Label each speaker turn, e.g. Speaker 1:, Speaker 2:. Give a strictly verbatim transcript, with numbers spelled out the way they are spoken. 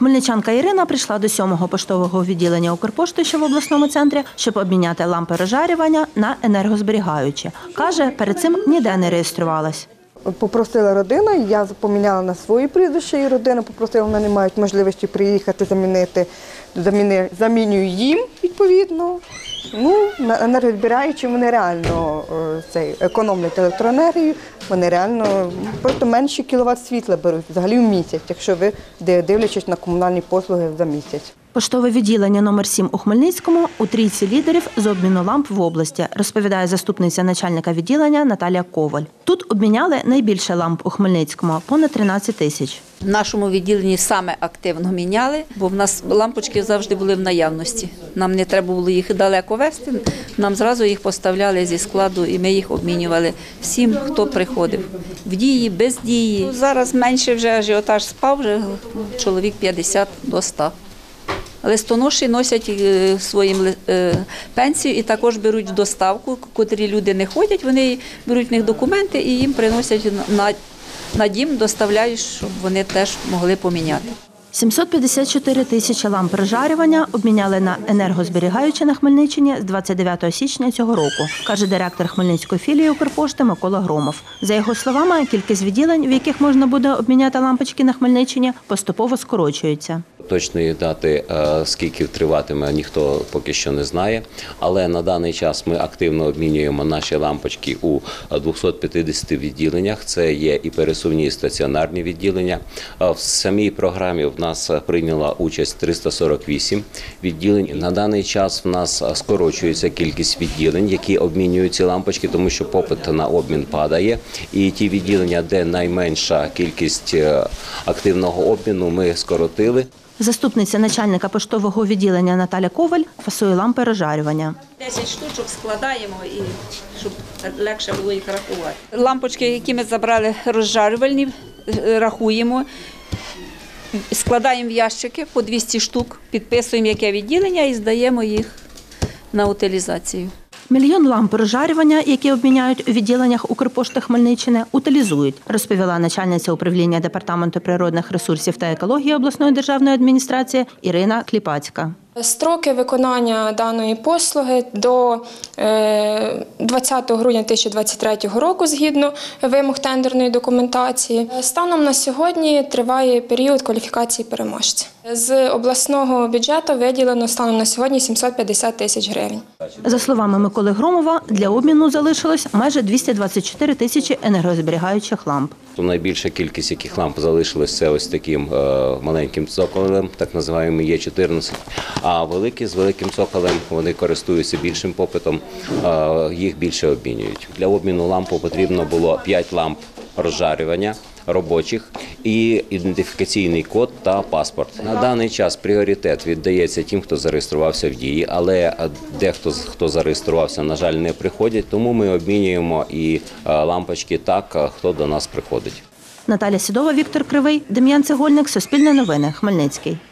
Speaker 1: Хмельничанка Ірина прийшла до сьомого поштового відділення Укрпошти, що в обласному центрі, щоб обміняти лампи розжарювання на енергозберігаючі. Каже, перед цим ніде не реєструвалась.
Speaker 2: Попросила родина, я поміняла на своє прізвище, і родина попросила, вони не мають можливості приїхати, замінити, заміни, замінюю їм відповідно. Ну, енергозберігаючі вони реально цей, економлять електроенергію, вони реально просто менше кіловат світла беруть взагалі в місяць, якщо ви дивлячись на комунальні послуги за місяць.
Speaker 1: Поштове відділення номер сім у Хмельницькому у трійці лідерів з обміну ламп в області, розповідає заступниця начальника відділення Наталія Коваль. Тут обміняли найбільше ламп у Хмельницькому – понад тринадцять тисяч.
Speaker 3: В нашому відділенні саме активно міняли, бо в нас лампочки завжди були в наявності. Нам не треба було їх далеко везти, нам зразу їх поставляли зі складу і ми їх обмінювали всім, хто приходив. В дії, без дії. Зараз менше вже ажіотаж спав, вже чоловік п'ятдесят до ста. Листоноші носять своїм пенсію і також беруть в доставку, котрі люди не ходять, вони беруть в них документи і їм приносять на, на дім, доставляють, щоб вони теж могли поміняти.
Speaker 1: сімсот п'ятдесят чотири тисячі ламп розжарювання обміняли на енергозберігаючі на Хмельниччині з двадцять дев'ятого січня цього року, каже директор Хмельницької філії Укрпошти Микола Громов. За його словами, кількість відділень, в яких можна буде обміняти лампочки на Хмельниччині, поступово скорочується.
Speaker 4: Точної дати, скільки триватиме, ніхто поки що не знає, але на даний час ми активно обмінюємо наші лампочки у двохсот п'ятдесяти відділеннях. Це є і пересувні, і стаціонарні відділення. В самій програмі в нас прийняла участь триста сорок вісім відділень. На даний час в нас скорочується кількість відділень, які обмінюють ці лампочки, тому що попит на обмін падає. І ті відділення, де найменша кількість активного обміну, ми скоротили.
Speaker 1: Заступниця начальника поштового відділення Наталя Коваль фасує лампи розжарювання.
Speaker 3: десять штучок складаємо, і щоб легше було їх рахувати. Лампочки, які ми забрали розжарювальні, рахуємо, складаємо в ящики по двісті штук, підписуємо яке відділення і здаємо їх на утилізацію.
Speaker 1: Мільйон ламп розжарювання, які обміняють у відділеннях Укрпошти Хмельниччини, утилізують, розповіла начальниця управління Департаменту природних ресурсів та екології обласної державної адміністрації Ірина Кліпацька.
Speaker 5: Строки виконання даної послуги до двадцятого грудня дві тисячі двадцять третього року згідно вимог тендерної документації. Станом на сьогодні триває період кваліфікації переможця. З обласного бюджету виділено станом на сьогодні сімсот п'ятдесят тисяч гривень.
Speaker 1: За словами Миколи Громова, для обміну залишилось майже двісті двадцять чотири тисячі енергозберігаючих ламп.
Speaker 4: Найбільша кількість яких ламп залишилось, це ось таким е, маленьким цоколем, так називаємо Е чотирнадцять. А великі з великим цоколем, вони користуються більшим попитом, е, їх більше обмінюють. Для обміну лампу потрібно було п'ять ламп розжарювання робочих і ідентифікаційний код та паспорт. На даний час пріоритет віддається тим, хто зареєструвався в дії, але дехто, хто зареєструвався, на жаль, не приходять, тому ми обмінюємо і лампочки так, хто до нас приходить.
Speaker 1: Наталя Сідова, Віктор Кривий, Дем'ян Цегольник, Суспільне новини, Хмельницький.